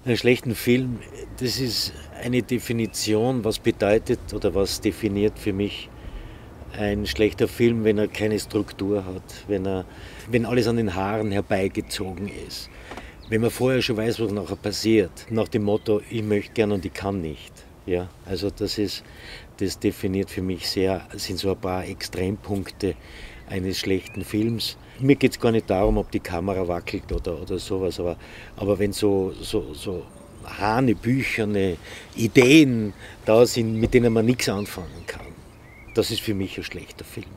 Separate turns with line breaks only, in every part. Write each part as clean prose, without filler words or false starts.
Einen schlechten Film, das ist eine Definition, was bedeutet oder was definiert für mich ein schlechter Film, wenn er keine Struktur hat, wenn alles an den Haaren herbeigezogen ist. Wenn man vorher schon weiß, was nachher passiert, nach dem Motto, ich möchte gern und ich kann nicht. Ja, also das definiert für mich sehr, sind so ein paar Extrempunkte eines schlechten Films. Mir geht es gar nicht darum, ob die Kamera wackelt oder sowas, aber wenn so hanebücherne Ideen da sind, mit denen man nichts anfangen kann, das ist für mich ein schlechter Film.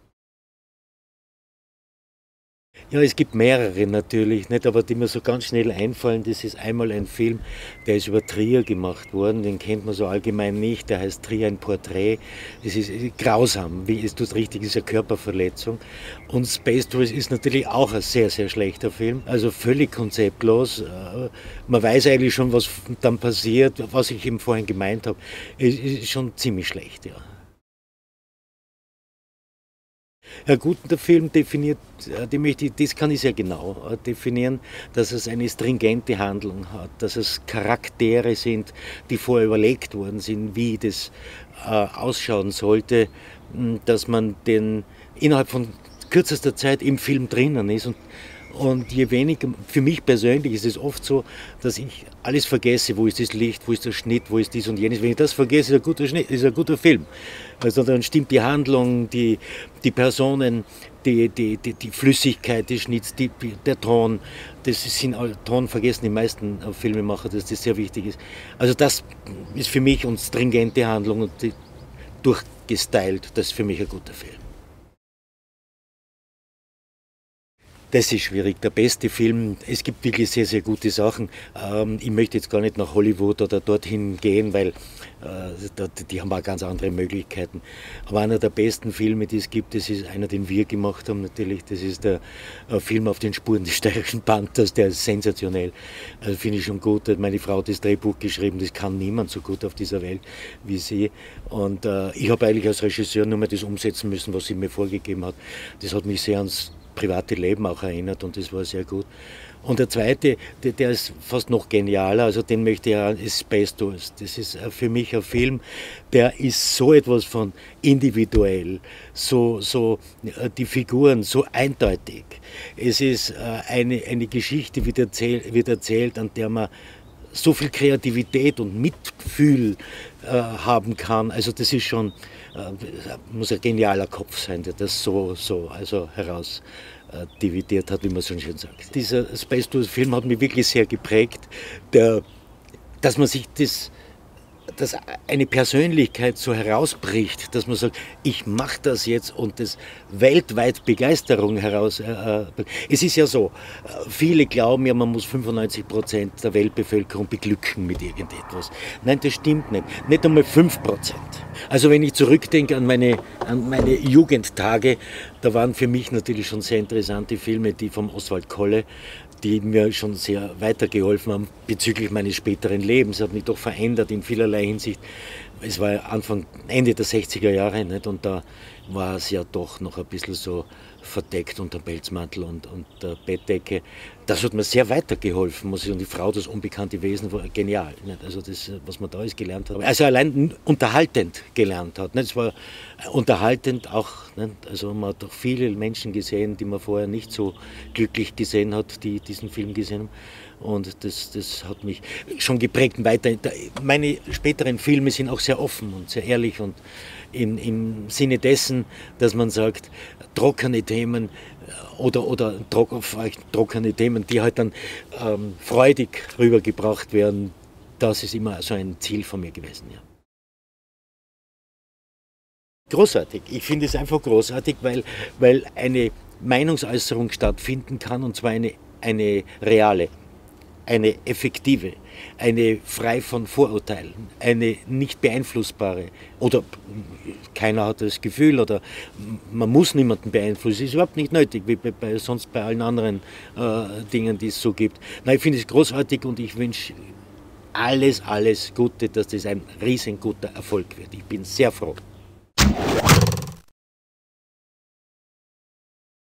Ja, es gibt mehrere natürlich, nicht, aber die mir so ganz schnell einfallen. Das ist einmal ein Film, der ist über Trier gemacht worden, den kennt man so allgemein nicht, der heißt Trier ein Porträt. Es ist grausam, wie es tut richtig, ist eine Körperverletzung. Und Space Tourist ist natürlich auch ein sehr, sehr schlechter Film, also völlig konzeptlos. Man weiß eigentlich schon, was dann passiert, was ich eben vorhin gemeint habe. Es ist schon ziemlich schlecht, ja. Ja gut, der Film definiert, das kann ich sehr genau definieren, dass es eine stringente Handlung hat, dass es Charaktere sind, die vorher überlegt worden sind, wie das ausschauen sollte, dass man den innerhalb von kürzester Zeit im Film drinnen ist und je weniger, für mich persönlich ist es oft so, dass ich alles vergesse, wo ist das Licht, wo ist der Schnitt, wo ist dies und jenes. Wenn ich das vergesse, ist ein guter Schnitt, ist ein guter Film. Also dann stimmt die Handlung, die Personen, die Flüssigkeit des Schnitts, der Ton. Ton vergessen die meisten Filmemacher, dass das sehr wichtig ist. Also das ist für mich und stringente Handlung und durchgestylt, das ist für mich ein guter Film. Das ist schwierig. Der beste Film, es gibt wirklich sehr, sehr gute Sachen. Ich möchte jetzt gar nicht nach Hollywood oder dorthin gehen, weil die haben auch ganz andere Möglichkeiten. Aber einer der besten Filme, die es gibt, das ist einer, den wir gemacht haben natürlich. Das ist der Film auf den Spuren des steirischen Panthers, der ist sensationell. Also finde ich schon gut. Meine Frau hat das Drehbuch geschrieben, das kann niemand so gut auf dieser Welt wie sie. Und ich habe eigentlich als Regisseur nur mehr das umsetzen müssen, was sie mir vorgegeben hat. Das hat mich sehr ans private Leben auch erinnert und das war sehr gut. Und der zweite, der ist fast noch genialer, also den möchte ich auch, ist Space Tourist. Das ist für mich ein Film, der ist so etwas von individuell, die Figuren so eindeutig. Es ist eine Geschichte, wird erzählt, an der man so viel Kreativität und Mitgefühl haben kann. Also das ist schon, muss ein genialer Kopf sein, der das also heraus dividiert hat, wie man so schön sagt. Dieser Space Tourist Film hat mich wirklich sehr geprägt, dass man sich dass eine Persönlichkeit so herausbricht, dass man sagt, ich mache das jetzt und das weltweit Begeisterung heraus. Es ist ja so, viele glauben ja, man muss 95% der Weltbevölkerung beglücken mit irgendetwas. Nein, das stimmt nicht. Nicht einmal 5%. Also wenn ich zurückdenke an meine Jugendtage, da waren für mich natürlich schon sehr interessante Filme, die vom Oswald Kolle, die mir schon sehr weitergeholfen haben bezüglich meines späteren Lebens. Hat mich doch verändert in vielerlei Hinsicht. Es war Ende der 60er Jahre, nicht? Und da war es ja doch noch ein bisschen so verdeckt unter dem Pelzmantel und der Bettdecke. Das hat mir sehr weitergeholfen, muss ich. Und die Frau, das unbekannte Wesen, war genial. Nicht? Also das, was man da alles gelernt hat. Also allein unterhaltend gelernt hat. Nicht? Es war unterhaltend auch, nicht? Also man hat doch viele Menschen gesehen, die man vorher nicht so glücklich gesehen hat, die diesen Film gesehen haben. Und das hat mich schon geprägt. Meine späteren Filme sind auch sehr offen und sehr ehrlich und im Sinne dessen, dass man sagt, trockene Themen oder trockene Themen, die halt dann freudig rübergebracht werden, das ist immer so ein Ziel von mir gewesen. Ja. Großartig. Ich finde es einfach großartig, weil eine Meinungsäußerung stattfinden kann, und zwar eine reale, eine effektive, eine frei von Vorurteilen, eine nicht beeinflussbare, oder keiner hat das Gefühl, oder man muss niemanden beeinflussen, ist überhaupt nicht nötig, wie sonst bei allen anderen Dingen, die es so gibt. Nein, ich finde es großartig und ich wünsche alles Gute, dass das ein riesenguter Erfolg wird. Ich bin sehr froh.